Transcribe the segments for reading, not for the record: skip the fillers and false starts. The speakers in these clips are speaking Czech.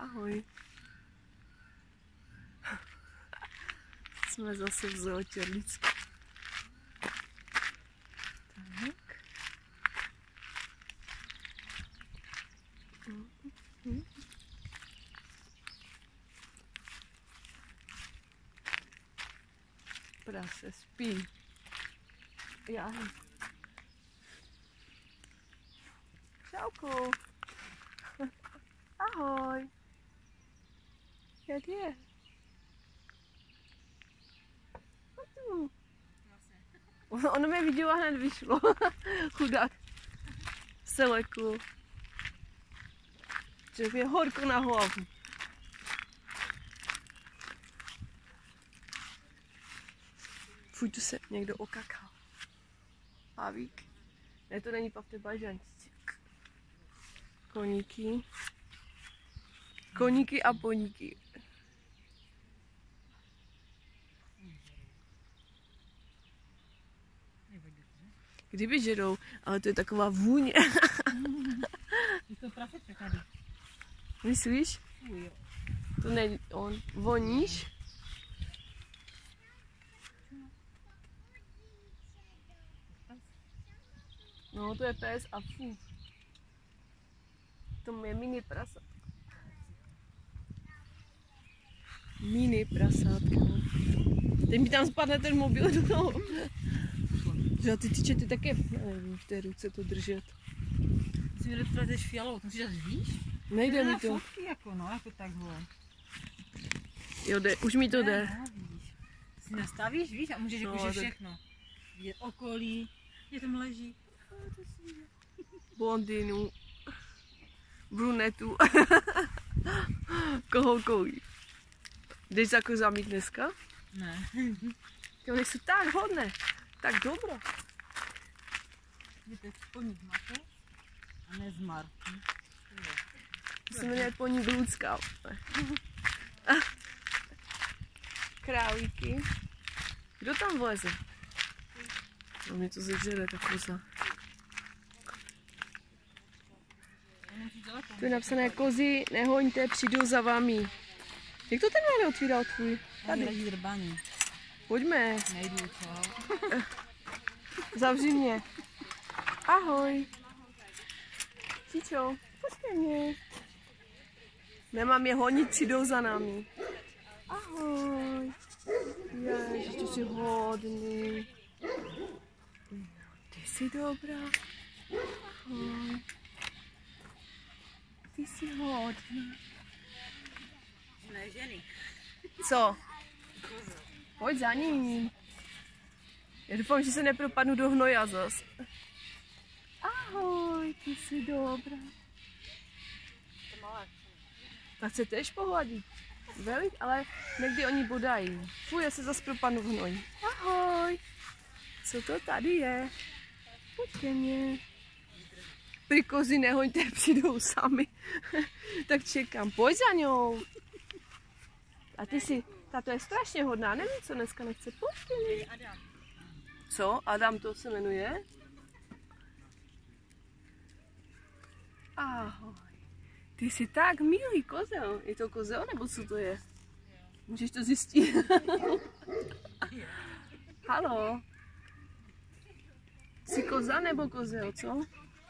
Ahoj. Jsme zase v zoo Těrlicku. Tak. Prase spí. Já. Čauku. Ahoj. Jak je? Ono mě vidělo a hned vyšlo. Chudák. Seleku. Že je horko na hlavu. Fuj, tu se někdo okakal. Pavík. Ne, to není pav, to je bažanstík. Koníky. Koníky a poníky. Kdyby žerou, ale to je taková vůně. Je to praseček tady. Myslíš? Jo. To není on. Voníš? No, to je pes a fů. To je mini prasátko. Mini prasátko. Teď mi tam spadne ten mobil dolů. Že ty tyče, ty také, nevím, v té ruce to držet. Ty mi dopravdeš fialovou, to si říct, víš? Nejde mi to. Fotky jako, no, jako takhle. Jo, jde, už mi to jde. No, víš. Ty si nastavíš, víš, a můžeš No, jako, že tak... všechno. Vidět okolí, kde tam leží. Blondýnu, brunetu, kohoukový. Jdeš jako zamít dneska? Ne. Ty oni jsou tak hodné, tak dobro. Je to poník máte a ne zmar. To se jmenuje poník Lucka. Králíky. Kdo tam vleze? No mě to zežere, ta koza. Tu je napsané kozy, nehoňte, přijdou za vámi. Jak to ten malý otvíral tvůj? Tady. Drbaní. Pojďme. Nejdu, co? Zavři mě. Ahoj. Čičo, počkej mě. Nemám je honit, přijdou za námi. Ahoj. Ježiš, ty jsi hodný. Ty jsi dobrá. Ahoj. Ty jsi hodný. Ne, ženy. Co? Pojď za ním. Já doufám, že se nepropadnu do hnoja zas. Ahoj, ty jsi dobrá. Tak se tež pohladit. Velik, ale někdy oni bodají. Fuj, já se zas propadnu v hnoji. Ahoj. Co to tady je? Pojď ke mně. Prý kozy nehoňte, přijdou sami. Tak čekám, pojď za ňou. A ty si, tato je strašně hodná, nevím, co dneska nechce. Pojď ke mně. Co? Adam to se jmenuje? Ahoj. Ty jsi tak milý kozel. Je to kozel nebo co to je? Můžeš to zjistit? Haló. Jsi koza nebo kozel, co?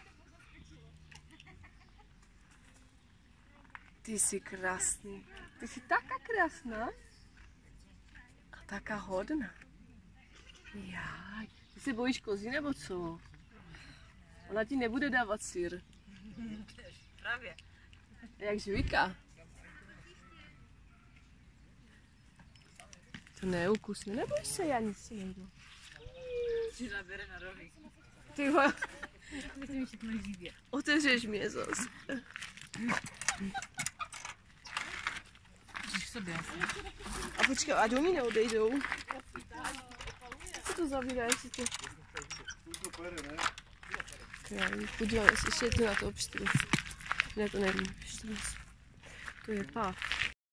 Ty jsi krásný. Ty jsi taká krásná. A taká hodná. Já. Ty se bojíš kozy nebo co? Ona ti nebude dávat syr. Právě. Jak žvíka. To neukusne, nebojíš se, já nic si nejdu. Si nabere na rohy. Ty vole. Myslím, že všechno živě. Otevřeš mě zas. Můžeš sobě asi. A počkej, a domí neodejdou? Co to zavírá, jestli to... Králík, podíváme se, ještě je to na to obštruc. Ne, to nevím, obštruc. To je pav.